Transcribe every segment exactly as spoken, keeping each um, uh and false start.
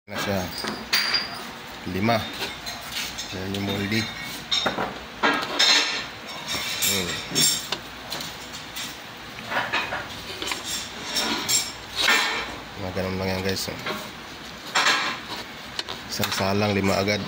Na siya lima. Yan yung moldy. Hmm. Mga ganun lang yan guys. Isang salang lima agad.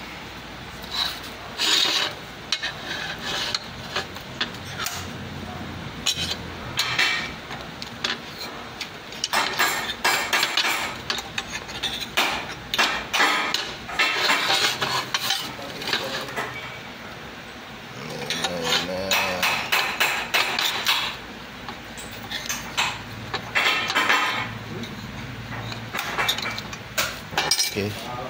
Okay.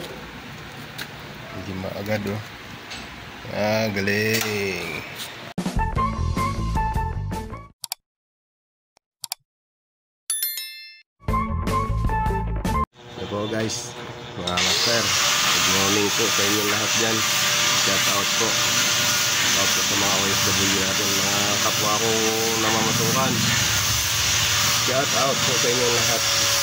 Lima agad oh. Ah, galing. Hello po guys, mga master. Good morning po sa inyong lahat dyan. Shout out po. Shout out po sa mga O F W natin, mga kapwa ko namamasukan. Shout out po sa inyong lahat.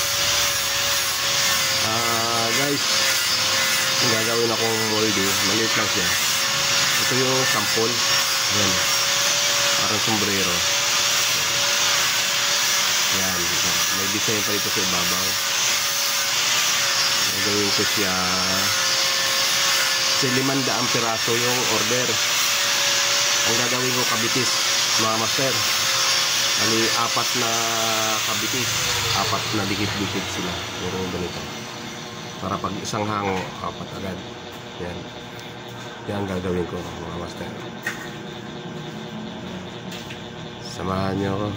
Ah, guys, gagawin akong moldy. Maliit lang siya. Ito yung sample. Ayan, parang sombrero. Ayan, may design pa ito sa ibabaw. Gagawin ko siya sa limandaan piraso yung order. Ang gagawin ko kabitis, mga master. Ano, apat na kabitis, apat na dikit-dikit sila. Puro ganito. Para pag isang hango, apat agad. Yan. Yan gagawin ko, mga master. Samahan niyo ako.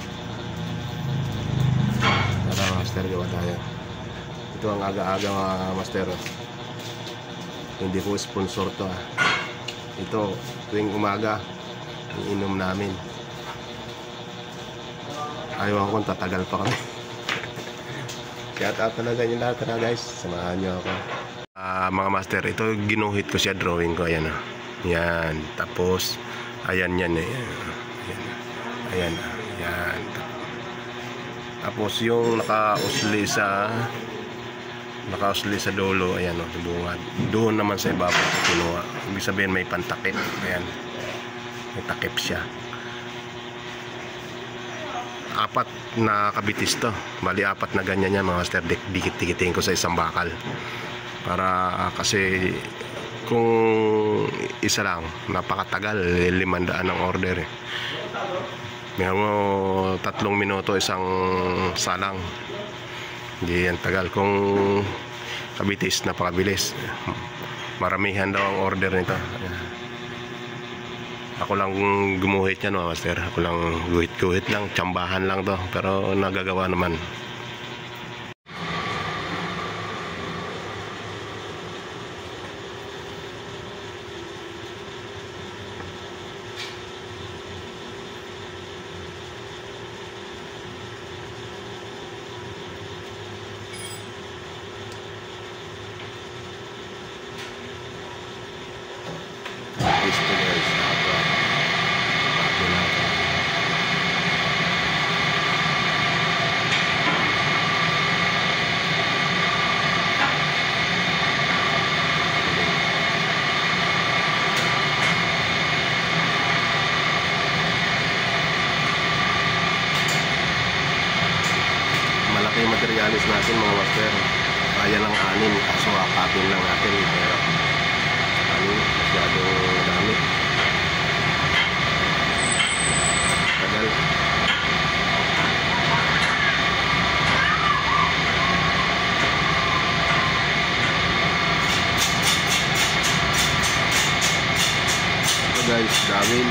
Tara master, gawa tayo. Ito ang aga-aga mga master. Hindi ko sponsor to ah. Ito, tuwing umaga, iinom namin. Ayaw ko kung tatagal pa kami. Shout out talaga nyo lahat na guys. Samahan nyo ako. Uh, mga master, ito ginuhit ko siya, drawing ko. Ayan ah. Yan. Tapos, ayan yan eh. Ayan. Ayan. Ayan. Tapos yung naka-usli sa naka-usli sa dulo. Ayan o. Oh, doon naman sa ibabaw ko kinuha. Ibig sabihin may pantakip. Ayan. May takip siya. Apat na kabitis to. Bali apat na ganyan yan mga master. Dikit-dikitin ko sa isang bakal. Para uh, kasi kung isa lang, napakatagal. Limandaan ang order eh. May mo tatlong minuto isang salang. Hindi yan tagal. Kung kabitis, napakabilis. Maramihan daw ang order nito. Ako lang gumuhit yan mga master. Ako lang guhit-guhit lang. Tsambahan lang to. Pero nagagawa naman. Yung materialis natin mga master, kaya lang anin, kaso akatin lang natin, pero anin, masyadong dami, tagal. Ito guys, dawin.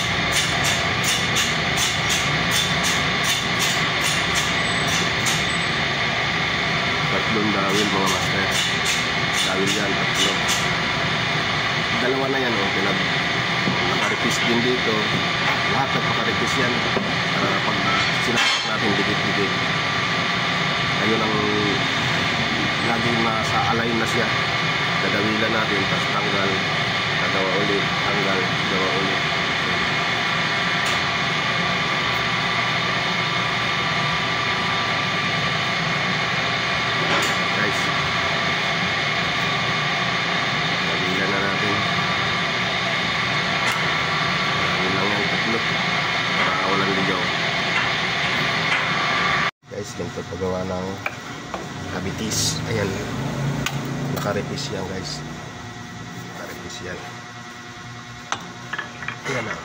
Tatlong dawil mga master. Dawil yan, tatlo. Dalawa na yan oh. Pinag nakaripis din dito. Lahat nagpakaripis yan. Para pag sinapak natin dikit-dikit. Ayun ang laging nasa align na siya. Dadawilan natin, tapos tanggal, nagawa ulit, tanggal, gawa ulit. Guys, paggawa ng habitis. Ayan, nakarepis yan guys, nakarepis yan. Ayan na.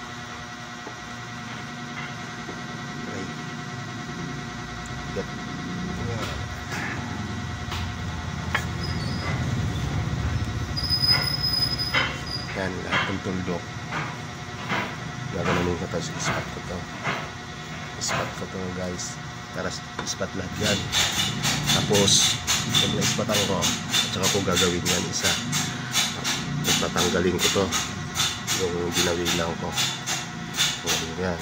Okay. Gat. Ayan. Yan, lahat ng tuldok gaganunin ko to, ispat ko to ispat ko to guys, para ispat lahat yan. Tapos pag naispatan ko, at saka ko gagawin yan isa, tatanggalin ko to, yung ginawilang ko. Yan,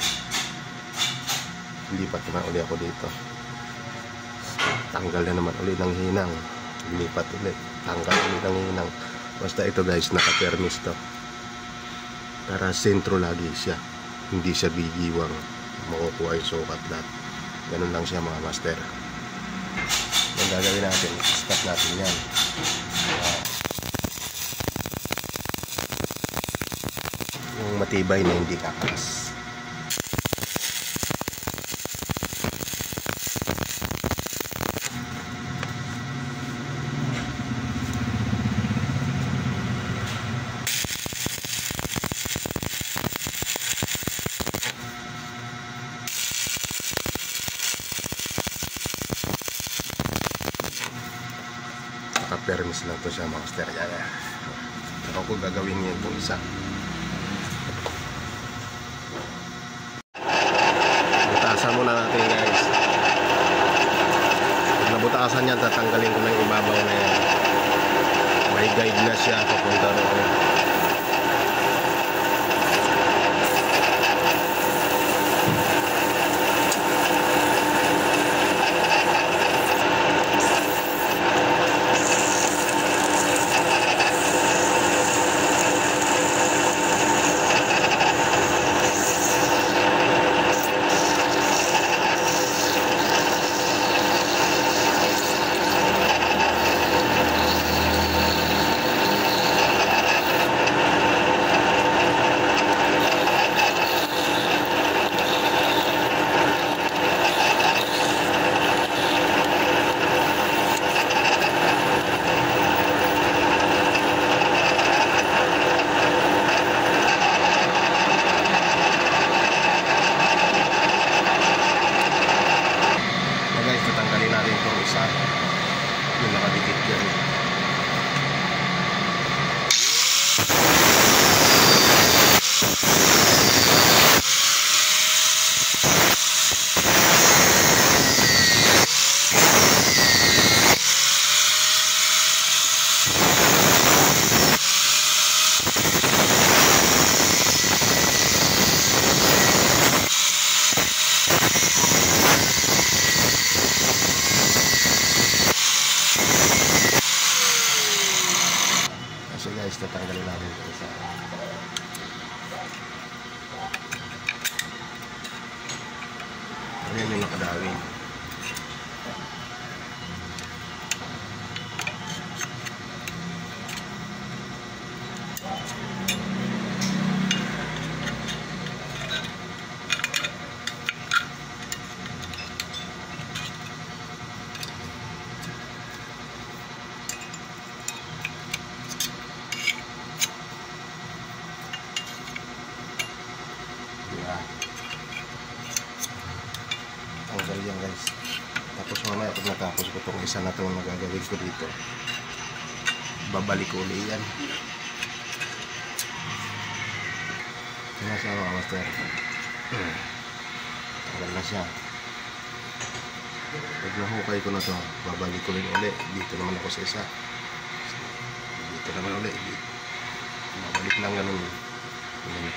lipat naman uli ako dito, tanggal na naman uli ng hinang, lipat ulit, tanggal uli ng hinang. Basta ito guys, naka-permis to, para sentro lagi siya, hindi siya bigiwang, makukuha yung sukat lahat. Ganun lang siya mga master. Ang gagawin natin, stop natin yan. Uh, yung matibay na hindi kakalas. Naka-permis lang to siya mga master. Yan yan. Saka ko gagawin yan itong isa. Butasan muna natin guys. Pag nabutasan yan, tatanggalin ko na yung ibabaw na yan. May guide na siya papunta roon. Yung nakadikit dyan. So guys, tatanggalin natin ito isa. Ayan yung nakadawin. Tanggal yan guys. Tapos mamaya pag natapos ko itong isa na itong nagagawin ko dito, babalik ko ulit yan. Yan siya mga master. Tanggal na siya. Pag nahukay ko na ito, babalik ko ulit ulit. Dito naman ako sa isa, dito naman ulit, babalik lang ganun. Ganun.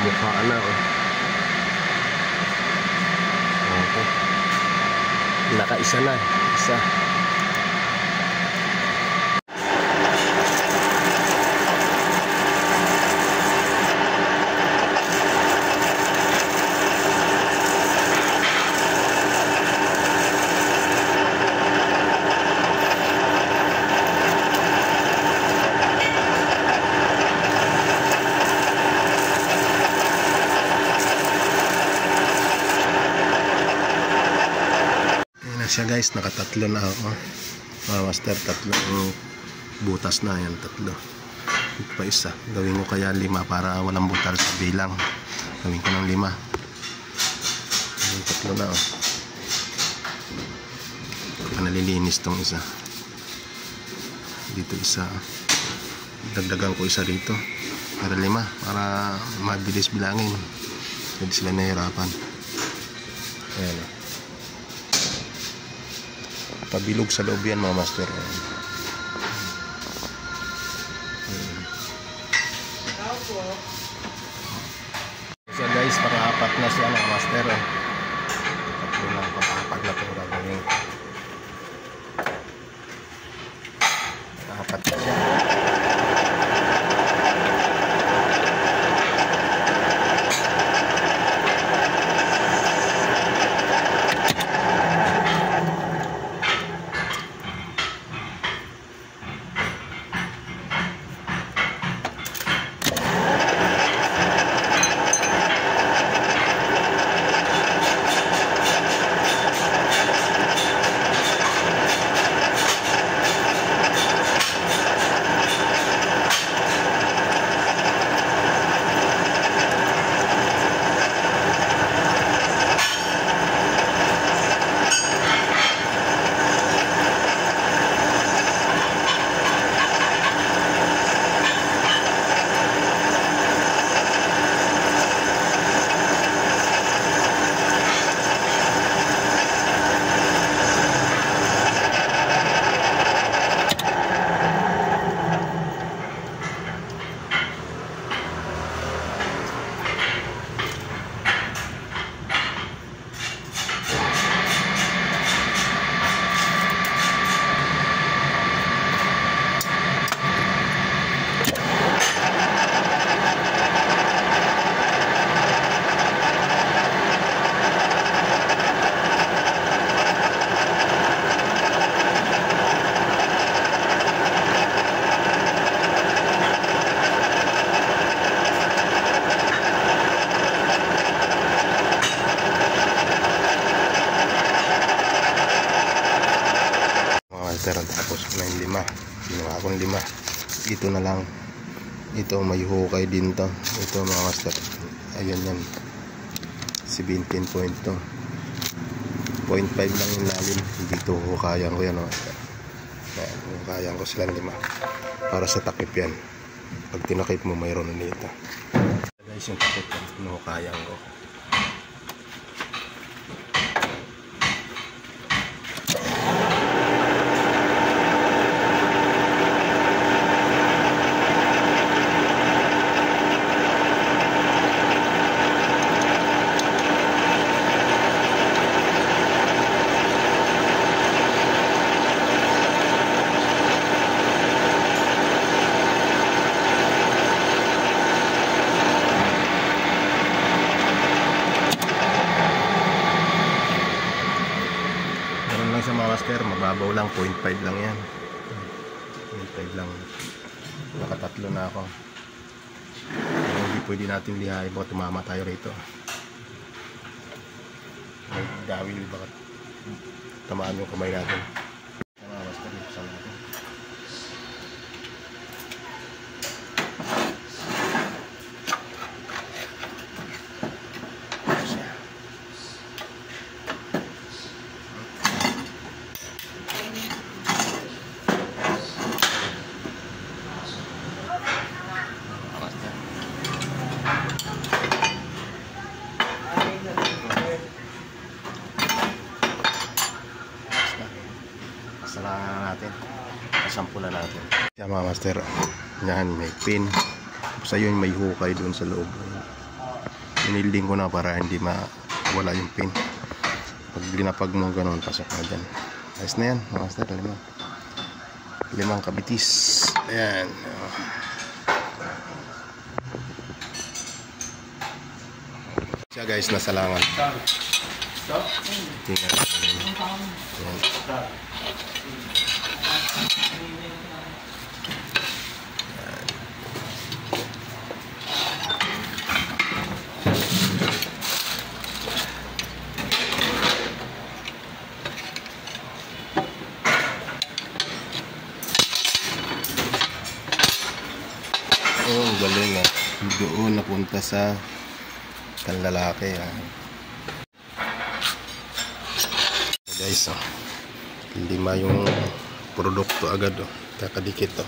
Mukha na oh. Okay. Nakaisa na, isa. Siya guys, nakatatlo na ako mga master, tatlong butas na yan, tatlo. Ito pa isa, gawin ko kaya lima para walang butal sa bilang, gawin ko ng lima. Yung tatlo na oh. Nalilinis tong isa dito, isa dagdagan ko isa dito para lima, para mabilis bilangin, hindi sila nahirapan. Ayan oh. Pabilog sa loob yan mga master. So guys, pang-apat na siya mga master. Tatlo na, pang-apat na itong gagawin. Pang-apat na siya. Pero tapos na yung lima, ginawa ko ng lima. Ito na lang, ito may hukay din to. Ito mga master, ayan yan, seventeen point two, point five lang yung lalim. Dito hukayan ko yan oh. Hukayan ko sila lima para sa takip yan. Pag tinakip mo mayroon na dito guys yung takip yan, hinuhukayan ko. Sa mga master, mababaw lang, point five lang yan, point five lang. Nakatatlo na ako. Hindi pwede natin lihain, baka tumama tayo rito. May dawil, baka tamaan yung kamay natin. Sa mga master, ipusan natin. Kasalanan natin, kasampulan natin. Yan mga master, yan may pin. Tapos ayun may hukay doon sa loob. Inilding ko na para hindi mawala yung pin. Pag linapag mo ganun, pasok na dyan. Ayos na yan mga master. Limang limang kabitis. Ayan. Siya guys, nasa langan. Tingnan natin. Ayan. Oh, galing ah. Doon napunta sa kanlalaki ah. So guys, oh, lima yung produkto agad oh. Kakadikit oh.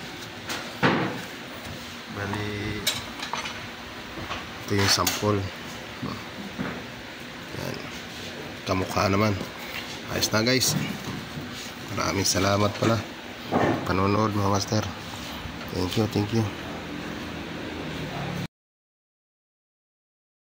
Bali, ito yung sample. Yan. Kamukha naman. Ayos na guys. Maraming salamat pala panonood mga master. Thank you, thank you.